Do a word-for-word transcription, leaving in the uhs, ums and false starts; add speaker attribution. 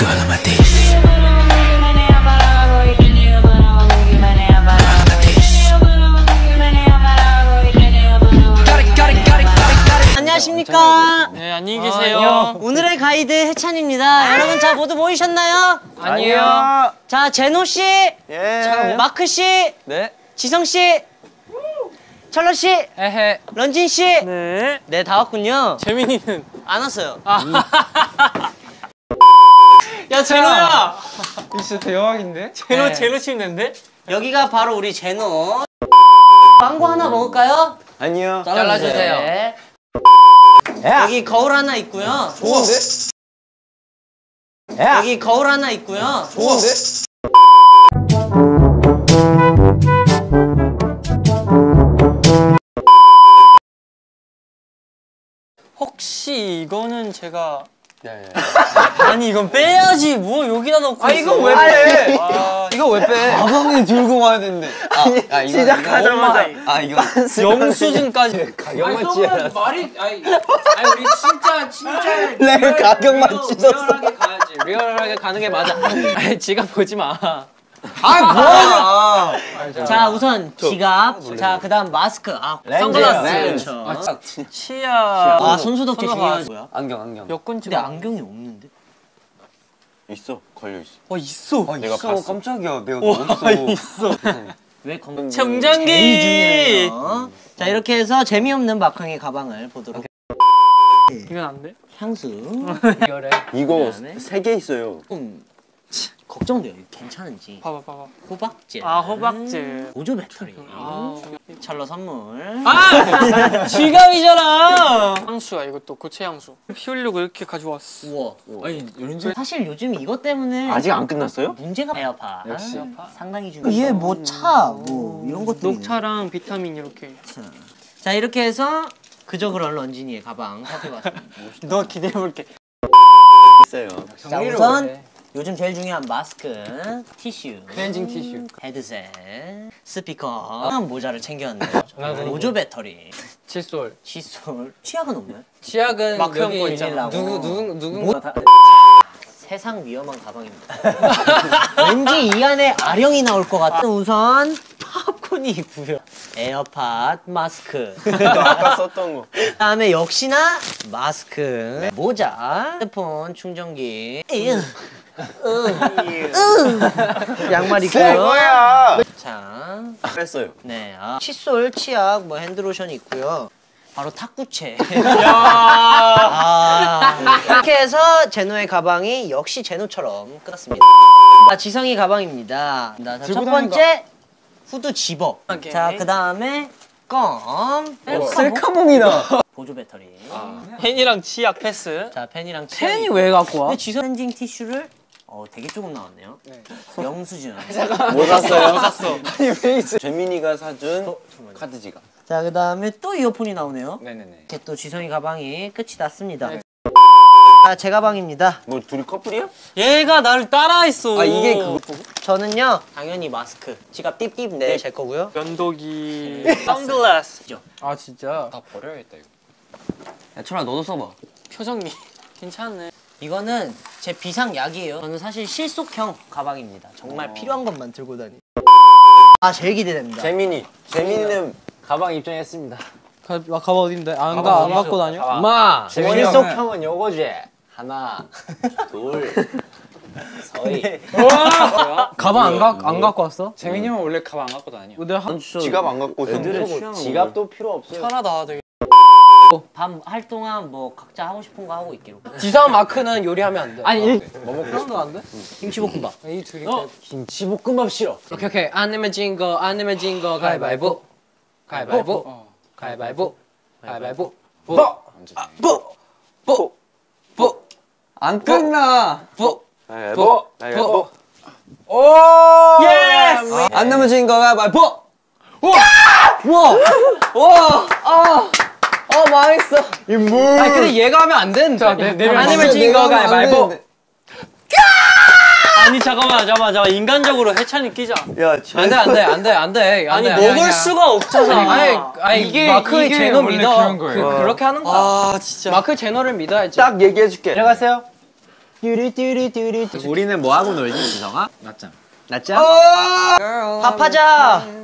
Speaker 1: 안녕하십니까?
Speaker 2: 네, 안녕히 계세요.
Speaker 1: 아, 오늘의 가이드 해찬입니다. 아 여러분 자 모두 모이셨나요?
Speaker 2: 아니요.
Speaker 1: 자 제노 씨,
Speaker 3: 예.
Speaker 1: 마크 씨,
Speaker 2: 네.
Speaker 1: 지성 씨, 철러 씨,
Speaker 2: 에헤.
Speaker 1: 런진 씨.
Speaker 2: 네.
Speaker 1: 네, 다 왔군요.
Speaker 2: 재민이는
Speaker 1: 안 왔어요.
Speaker 2: 아. 야 제노야.
Speaker 3: 진짜 대박인데?
Speaker 2: 제노
Speaker 1: 네.
Speaker 2: 제노 침대인데?
Speaker 1: 여기가 바로 우리 제노. 망고 하나 먹을까요?
Speaker 3: 아니요.
Speaker 1: 잘라주세요. 네. 여기 거울 하나 있고요.
Speaker 3: 좋은데?
Speaker 1: 여기 거울 하나 있고요.
Speaker 3: 좋은데?
Speaker 2: 혹시 이거는 제가
Speaker 3: 네.
Speaker 2: 아니 이건 빼야지 뭐 여기다 넣고
Speaker 3: 아
Speaker 2: 있어.
Speaker 3: 이거 왜 빼?
Speaker 2: 아,
Speaker 3: 이거 왜 빼? 가방에 들고 와야 되는데. 아, 아 이거
Speaker 2: 시작하자마자
Speaker 3: 아 이거
Speaker 2: 영수증까지
Speaker 3: 가격만 찢어라.
Speaker 4: 말이 아니 아니 우리 진짜 진짜
Speaker 3: 네, 가격만 찢었어.
Speaker 4: 리얼하게 가야지. 리얼하게 가는 게 맞아.
Speaker 2: 아니 지갑 보지 마.
Speaker 3: 아 뭐야?
Speaker 1: 자 우선 지갑. 자 그다음 마스크. 아 선글라스. 그렇죠.
Speaker 2: 아, 치아.
Speaker 1: 아 손소독제 중요한 거야.
Speaker 3: 안경 안경.
Speaker 2: 여권
Speaker 1: 근데
Speaker 2: 찍어.
Speaker 1: 안경이 없는데?
Speaker 5: 있어, 걸려 있어.
Speaker 2: 어 있어.
Speaker 3: 아,
Speaker 5: 내가
Speaker 3: 있어.
Speaker 5: 봤어.
Speaker 3: 깜짝이야. 내가
Speaker 2: 와
Speaker 3: 어딨어?
Speaker 2: 있어.
Speaker 1: 왜 건강?
Speaker 2: 정장기.
Speaker 1: 제일 중요해요. 자 이렇게 해서 재미없는 마캉의 가방을 보도록.
Speaker 2: 이건 안 돼?
Speaker 1: 향수.
Speaker 2: 열애.
Speaker 5: 이거
Speaker 1: 그다음에?
Speaker 5: 세 개 있어요.
Speaker 1: 조금 걱정돼요. 이거 괜찮은지.
Speaker 2: 봐봐 봐봐.
Speaker 1: 호박젤.
Speaker 2: 아 호박젤.
Speaker 1: 보조 배터리.
Speaker 2: 아.
Speaker 1: 찰러 선물.
Speaker 2: 아 지갑이잖아. 향수야 이것도 고체 향수. 피우려고 이렇게 가져왔어.
Speaker 1: 우와. 아니 사실 요즘 이것 때문에
Speaker 5: 아직 안 끝났어요?
Speaker 1: 문제가 에어팟.
Speaker 5: 역시.
Speaker 1: 상당히 중요해. 얘 뭐 차 뭐 이런 것도
Speaker 2: 녹차랑 비타민 이렇게.
Speaker 1: 자 이렇게 해서 그저 그런 런진이의 가방 살펴봤습니다.
Speaker 2: 너 기대해볼게.
Speaker 5: 있어요.
Speaker 1: 자 우선 요즘 제일 중요한 마스크, 티슈,
Speaker 2: 클렌징 티슈,
Speaker 1: 헤드셋, 스피커, 모자를 챙겨왔네요. 보조 배터리,
Speaker 2: 칫솔.
Speaker 1: 칫솔, 치약은 없나요?
Speaker 4: 치약은
Speaker 2: 마크
Speaker 4: 여기
Speaker 2: 형거 있잖아.
Speaker 4: 누구 누구 누구
Speaker 1: 뭐? 세상 위험한 가방입니다. 왠지 이 안에 아령이 나올 것 같아. 우선 팝콘이 있고요. 에어팟, 마스크.
Speaker 5: 아까 썼던 거.
Speaker 1: 그다음에 역시나 마스크, 모자, 핸드폰, 충전기. 양말 있고요.
Speaker 5: 뭐야?
Speaker 1: 자,
Speaker 5: 뺐어요.
Speaker 1: 네, 아, 칫솔, 치약, 뭐 핸드로션이 있고요. 바로 탁구채. 아, 이렇게 해서 제노의 가방이 역시 제노처럼 끝났습니다. 아, 지성이 가방입니다. 자, 첫 번째 후드 집어.
Speaker 2: 오케이.
Speaker 1: 자, 그 다음에 껌.
Speaker 3: 셀카몽이다.
Speaker 1: 보조 배터리.
Speaker 2: 펜이랑 치약 패스.
Speaker 1: 자, 펜이랑 치약.
Speaker 2: 펜이 왜 갖고 와?
Speaker 1: 근데 지성 클렌징 티슈를 어 되게 조금 나왔네요. 영수증.
Speaker 5: 뭐 샀어요?
Speaker 2: 뭐 샀어?
Speaker 3: 아니 왜 있어?
Speaker 5: 재민이가 사준 카드 지갑.
Speaker 1: 자, 그 다음에 또 이어폰이 나오네요.
Speaker 4: 네네네.
Speaker 1: 이렇게 또 지성이 가방이 끝이 났습니다. 아, 제 가방입니다.
Speaker 5: 뭐 둘이 커플이야?
Speaker 2: 얘가 나를 따라했어.
Speaker 3: 아 이게 그거.
Speaker 1: 저는요 당연히 마스크, 지갑 띠띠 네 제 거고요.
Speaker 2: 면도기, 선글라스.
Speaker 3: 아 진짜.
Speaker 4: 다 버려야겠다 이거.
Speaker 3: 야 철아 너도 써봐.
Speaker 2: 표정이 괜찮네.
Speaker 1: 이거는 제 비상약이에요. 저는 사실 실속형 가방입니다. 정말
Speaker 3: 어.
Speaker 1: 필요한 것만 들고 다니. 아 제일 기대됩니다.
Speaker 5: 재민이. 재민이는
Speaker 4: 가방 입장했습니다.
Speaker 2: 가, 가방 어딘데? 안 가, 안 갖고 다녀?
Speaker 4: 엄마.
Speaker 5: 재민이
Speaker 4: 머릿속
Speaker 5: 형은-
Speaker 4: 형은 요거지. 하나, 둘, 서희.
Speaker 2: 가방 안, 가, 안 갖고 왔어?
Speaker 4: 재민이 형은 원래 가방 안 갖고 다녀.
Speaker 2: 내가 한
Speaker 5: 지갑 안 갖고
Speaker 4: 애들의
Speaker 5: 오셨는데.
Speaker 4: 지갑도 필요 없어요.
Speaker 2: 편하다 되게.
Speaker 1: 밤 할 동안 뭐 각자 하고 싶은 거 하고 있기로.
Speaker 2: 지성 마크는 요리하면 안 돼.
Speaker 4: 아니 뭐 먹고
Speaker 2: 그런 거 안 돼?
Speaker 1: 김치볶음밥.
Speaker 2: 이 둘이
Speaker 4: 어? 김치볶음밥 싫어.
Speaker 2: 오케이 오케이. 안 내면 진 거, 안 내면 진 거 가위바위보. 가위바위보.
Speaker 4: 어.
Speaker 2: 가위바위보. 가위바위보.
Speaker 4: 뽀.
Speaker 2: 뽀. 뽀. 뽀.
Speaker 3: 안 끝나.
Speaker 2: 뽀.
Speaker 5: 뭐? 뭐?
Speaker 2: 오! 예스!
Speaker 3: 안 넘어진 거가 말보. 와! 와! 와! 아! 어 망했어.
Speaker 5: 이 물.
Speaker 2: 아니 근데 얘가 하면 안 되는데. 자, 내, 내면 안 내면 진
Speaker 3: 내가
Speaker 2: 거
Speaker 3: 하면 안
Speaker 2: 가위바위보.
Speaker 3: 되는데.
Speaker 2: 아니 잠깐만 잠깐만 잠깐만 인간적으로 해찬이 끼자.
Speaker 5: 야, 쟤.
Speaker 2: 안돼 안돼 안돼 안돼. 아니 먹을 수가 없잖아. 아니, 아니 이게 마크 제노 믿어. 그, 그렇게 하는 거야.
Speaker 3: 아 진짜.
Speaker 2: 마크 제노를 믿어야지.
Speaker 5: 딱 얘기해 줄게.
Speaker 2: 들어가세요.
Speaker 1: 뚜루뚜루뚜루.
Speaker 3: 우리는 뭐 하고 놀지, 지성아?
Speaker 4: 낮잠.
Speaker 3: 낮잠?
Speaker 1: 밥하자.